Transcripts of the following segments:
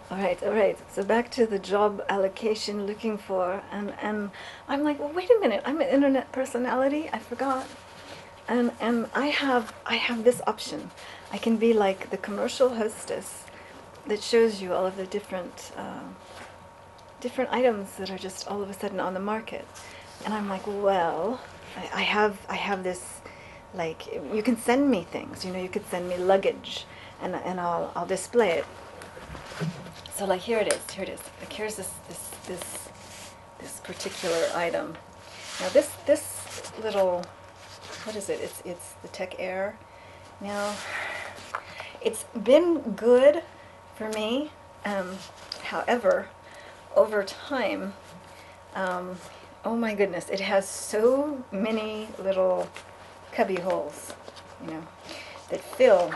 All right. So back to the job allocation looking for, and I'm like, well, wait a minute. I'm an internet personality. I forgot. And I have this option. I can be like the commercial hostess that shows you all of the different items that are just all of a sudden on the market. And I'm like, well, I have this, like, you can send me things. You could send me luggage, and I'll display it. So like here it is. Here it is. Like here's this particular item. Now this little, what is it? It's the Tech Air. Now it's been good for me. However, over time, um, oh my goodness, it has so many little cubby holes, you know, that fill.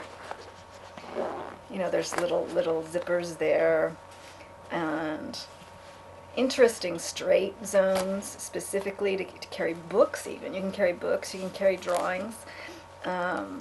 There's little zippers there, and interesting straight zones specifically to carry books. Even you can carry books, you can carry drawings, um,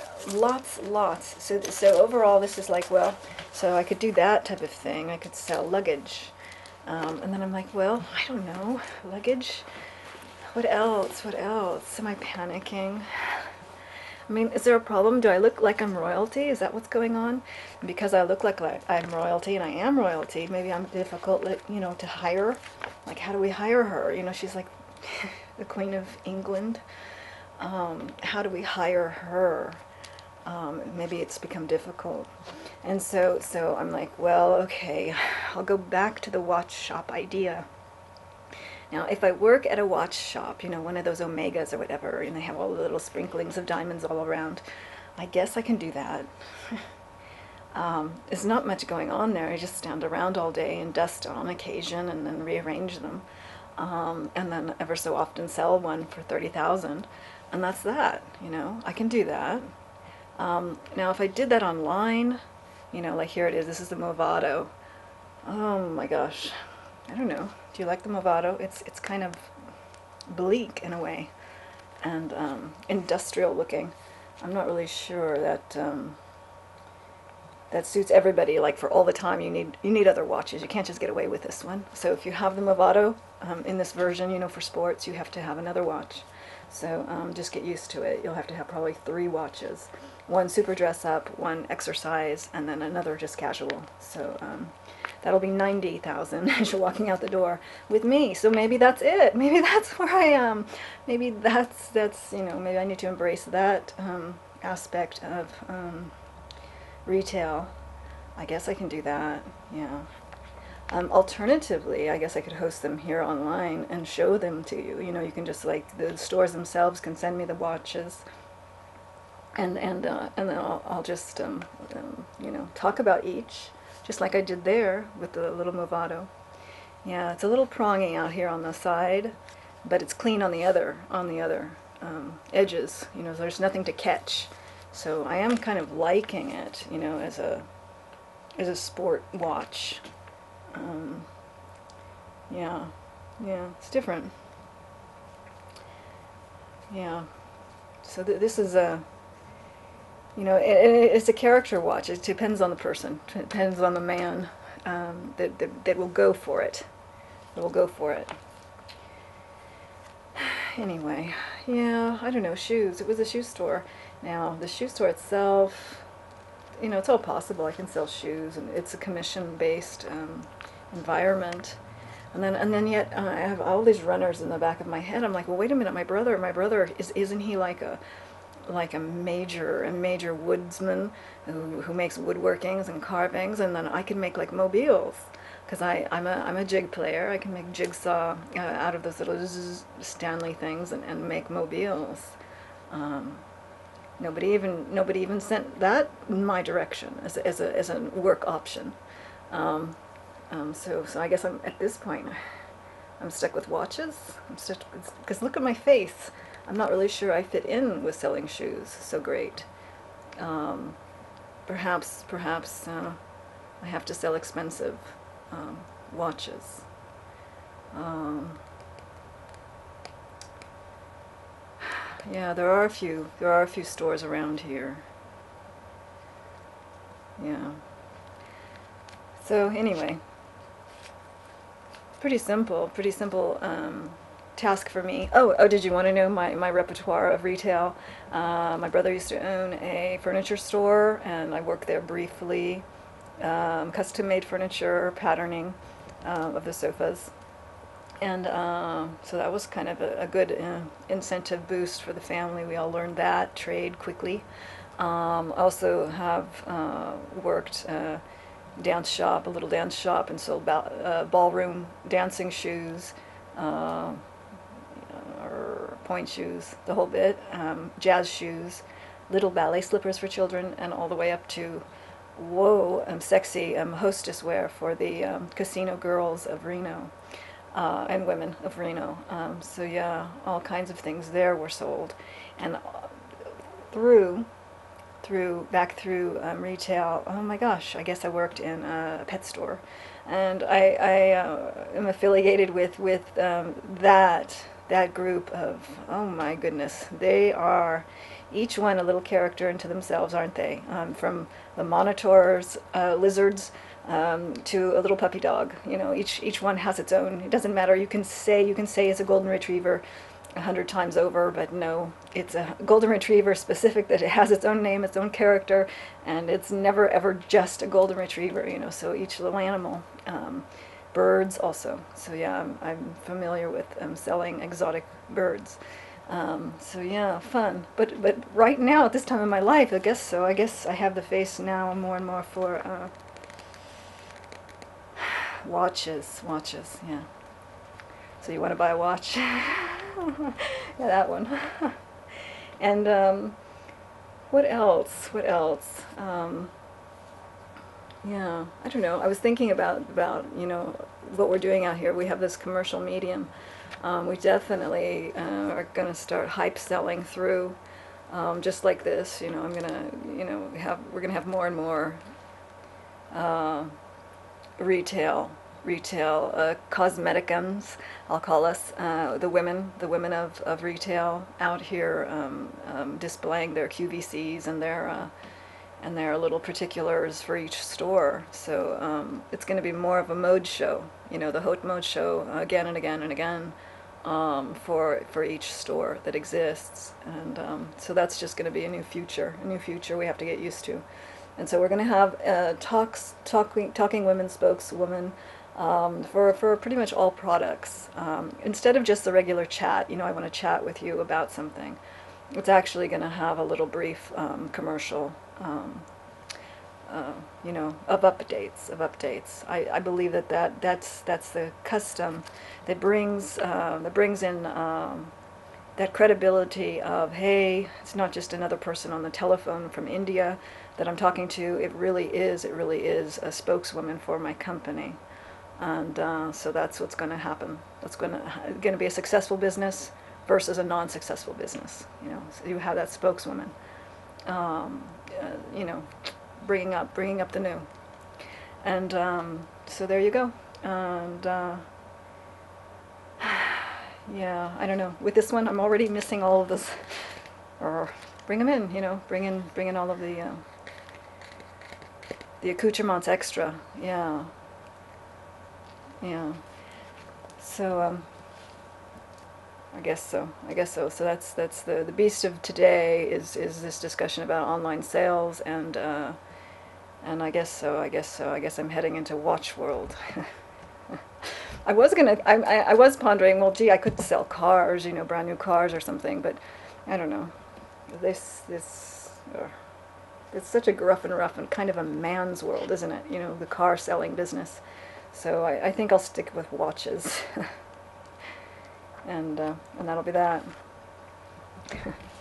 lots. So overall, this is like, well, so I could do that type of thing. I could sell luggage, and then I'm like, well, I don't know, luggage. What else? What else? Am I panicking? I mean, is there a problem? Do I look like I'm royalty? Is that what's going on? Because I look like I'm royalty and I am royalty, maybe I'm difficult, to hire. Like, how do we hire her? She's like the Queen of England. How do we hire her? Maybe it's become difficult. And so I'm like, well, okay, I'll go back to the watch shop idea. Now, if I work at a watch shop, one of those Omegas or whatever, and they have all the little sprinklings of diamonds all around, I guess I can do that. There's not much going on there. I just stand around all day and dust on occasion and then rearrange them. And then ever so often sell one for 30,000. And that's that, I can do that. Now, if I did that online, like here it is, this is the Movado. Oh my gosh. I don't know. Do you like the Movado? It's kind of bleak in a way, and industrial looking. I'm not really sure that that suits everybody. Like for all the time, you need other watches. You can't just get away with this one. So if you have the Movado in this version, for sports, you have to have another watch. So just get used to it. You'll have to have probably 3 watches. One super dress up, one exercise, and then another just casual. So that'll be 90,000 as you're walking out the door with me. So maybe that's it. Maybe that's where I am. Maybe that's maybe I need to embrace that aspect of retail. I guess I can do that. Yeah. Alternatively, I guess I could host them here online and show them to you. You can just, like, the stores themselves can send me the watches, and then I'll just talk about each, just like I did there with the little Movado. Yeah, it's a little prongy out here on the side, but it's clean on the other edges. There's nothing to catch, so I am kind of liking it, as a sport watch. Yeah, yeah, it's different. Yeah. So this is it's a character watch. It depends on the person. It depends on the man that will go for it. That will go for it. Anyway, yeah, I don't know, shoes. It was a shoe store. Now, the shoe store itself, it's all possible. I can sell shoes, and it's a commission-based environment. And then yet I have all these runners in the back of my head. I'm like, well, wait a minute, my brother isn't he like a major woodsman who makes woodworkings and carvings, and then I can make like mobiles, because I'm a jig player. I can make jigsaw out of those little Stanley things and make mobiles. Um, nobody even sent that in my direction as a work option. Um, so I guess I'm at this point. I'm stuck with watches. I'm stuck because look at my face. I'm not really sure I fit in with selling shoes so great. Um, perhaps I have to sell expensive um, watches. Um, yeah, there are a few stores around here. Yeah. So anyway, pretty simple task for me. Oh, did you want to know my repertoire of retail? My brother used to own a furniture store, and I worked there briefly. Custom-made furniture, patterning of the sofas. And so that was kind of a good incentive boost for the family. We all learned that trade quickly. Also have worked dance shop, a little dance shop, and sold ballroom dancing shoes, or point shoes, the whole bit, jazz shoes, little ballet slippers for children, and all the way up to, whoa, sexy hostess wear for the casino girls of Reno, and women of Reno. So yeah, all kinds of things there were sold. And through back through retail. Oh my gosh, I guess I worked in a pet store, and I am affiliated with that group of, oh my goodness, they are each one a little character into themselves, aren't they? From the monitors, lizards, to a little puppy dog. You know, each one has its own. It doesn't matter. You can say it's a golden retriever 100 times over, but no, it's a golden retriever specific, that it has its own name, its own character, and it's never ever just a golden retriever, you know, so each little animal. Birds also. So yeah, I'm familiar with selling exotic birds. So yeah, fun. But right now, at this time in my life, I guess so. I guess I have the face now more and more for watches, yeah. So you want to buy a watch? Yeah, that one. And what else? Yeah, I don't know. I was thinking about you know, what we're doing out here. We have this commercial medium. We definitely are going to start hype selling through, just like this. You know, I'm gonna, you know, we're gonna have more and more retail cosmeticums, I'll call us, the women of retail out here, displaying their QVCs and their little particulars for each store. So it's going to be more of a mode show, you know, the haute mode show, again and again and again, for each store that exists. And so that's just going to be a new future we have to get used to. And so we're going to have talking women spokeswoman, for pretty much all products. Instead of just the regular chat, you know, I want to chat with you about something. It's actually going to have a little brief commercial, you know, of updates. I believe that's the custom that brings in that credibility of, hey, it's not just another person on the telephone from India that I'm talking to. It really is a spokeswoman for my company. And so that's what's going to happen. That's going to be a successful business versus a non-successful business. You know, so you have that spokeswoman, you know, bringing up the new. And so there you go. And yeah, I don't know. With this one, I'm already missing all of this. Or bring them in, you know, bring in all of the accoutrements extra. Yeah. Yeah. So I guess so. So that's the beast of today is this discussion about online sales, and I guess so. I guess I'm heading into watch world. I was pondering, well, gee, I could sell cars, you know, brand new cars or something, but I don't know. This it's such a gruff and kind of a man's world, isn't it? You know, the car selling business. So I think I'll stick with watches, and that'll be that.